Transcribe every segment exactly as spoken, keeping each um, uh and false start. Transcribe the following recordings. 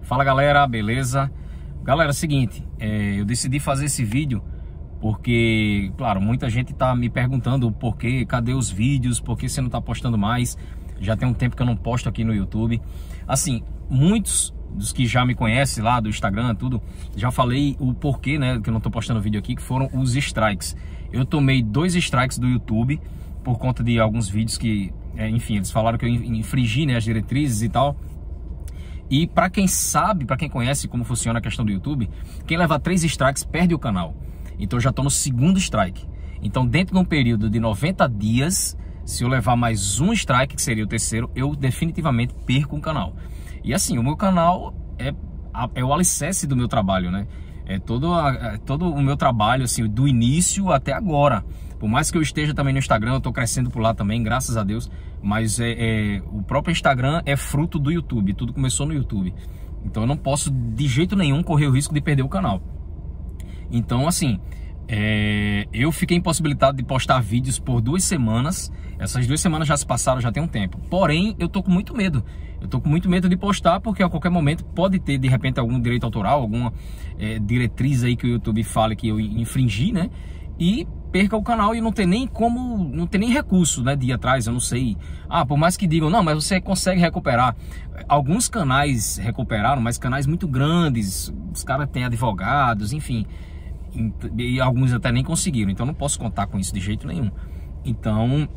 Fala galera, beleza? Galera, é o seguinte, é, eu decidi fazer esse vídeo porque, claro, muita gente tá me perguntando o porquê, cadê os vídeos, por que você não tá postando mais? Já tem um tempo que eu não posto aqui no YouTube. Assim, muitos dos que já me conhecem lá do Instagram, tudo, já falei o porquê, né, que eu não tô postando vídeo aqui, que foram os strikes. Eu tomei dois strikes do YouTube por conta de alguns vídeos que, é, enfim, eles falaram que eu infringi, né, as diretrizes e tal. E para quem sabe, para quem conhece como funciona a questão do YouTube, quem leva três strikes perde o canal. Então eu já tô no segundo strike. Então dentro de um período de noventa dias, se eu levar mais um strike, que seria o terceiro, eu definitivamente perco o canal. E assim, o meu canal é, é o alicerce do meu trabalho, né? É todo, a, é todo o meu trabalho, assim, do início até agora. Por mais que eu esteja também no Instagram, eu tô crescendo por lá também, graças a Deus. Mas é, é, o próprio Instagram é fruto do YouTube, tudo começou no YouTube. Então eu não posso de jeito nenhum correr o risco de perder o canal. Então assim, é, eu fiquei impossibilitado de postar vídeos por duas semanas. Essas duas semanas já se passaram, já tem um tempo. Porém, eu tô com muito medo. Eu tô com muito medo de postar porque a qualquer momento pode ter de repente algum direito autoral, alguma é, diretriz aí que o YouTube fale que eu infringi, né? E perca o canal e não tem nem como, não tem nem recurso, né, de ir atrás, eu não sei. Ah, por mais que digam, não, mas você consegue recuperar. Alguns canais recuperaram, mas canais muito grandes, os caras têm advogados, enfim, e alguns até nem conseguiram, então não posso contar com isso de jeito nenhum. Então,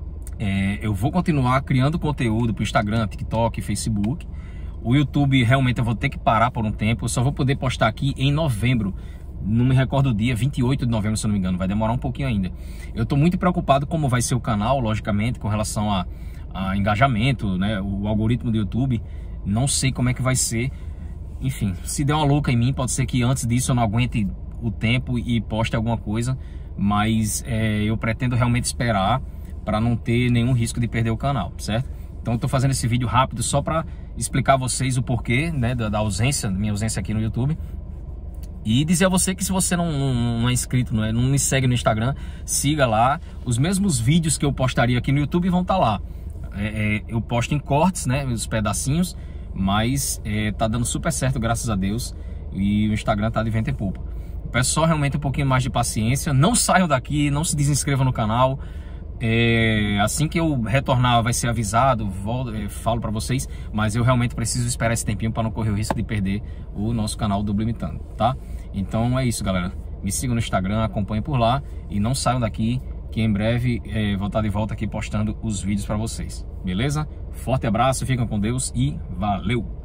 é, eu vou continuar criando conteúdo para o Instagram, TikTok, Facebook. O YouTube realmente eu vou ter que parar por um tempo, eu só vou poder postar aqui em novembro. Não me recordo o dia, vinte e oito de novembro, se eu não me engano, vai demorar um pouquinho ainda. Eu tô muito preocupado como vai ser o canal, logicamente, com relação a, a engajamento, né, o algoritmo do YouTube. Não sei como é que vai ser. Enfim, se der uma louca em mim, pode ser que antes disso eu não aguente o tempo e poste alguma coisa. Mas é, eu pretendo realmente esperar para não ter nenhum risco de perder o canal, certo? Então eu tô fazendo esse vídeo rápido só para explicar a vocês o porquê, né, da, da ausência, minha ausência aqui no YouTube. E dizer a você que se você não, não, não é inscrito, não, é, não me segue no Instagram, siga lá. Os mesmos vídeos que eu postaria aqui no YouTube vão estar lá. É, é, eu posto em cortes, né, os pedacinhos, mas é, tá dando super certo, graças a Deus. E o Instagram tá de vento em popa. Peço só realmente um pouquinho mais de paciência. Não saiam daqui, não se desinscrevam no canal. É, assim que eu retornar vai ser avisado, volto, é, falo para vocês, mas eu realmente preciso esperar esse tempinho para não correr o risco de perder o nosso canal do Blimitando, tá? Então é isso, galera. Me sigam no Instagram, acompanhem por lá e não saiam daqui, que em breve é, vou estar de volta aqui postando os vídeos para vocês, beleza? Forte abraço, fiquem com Deus e valeu!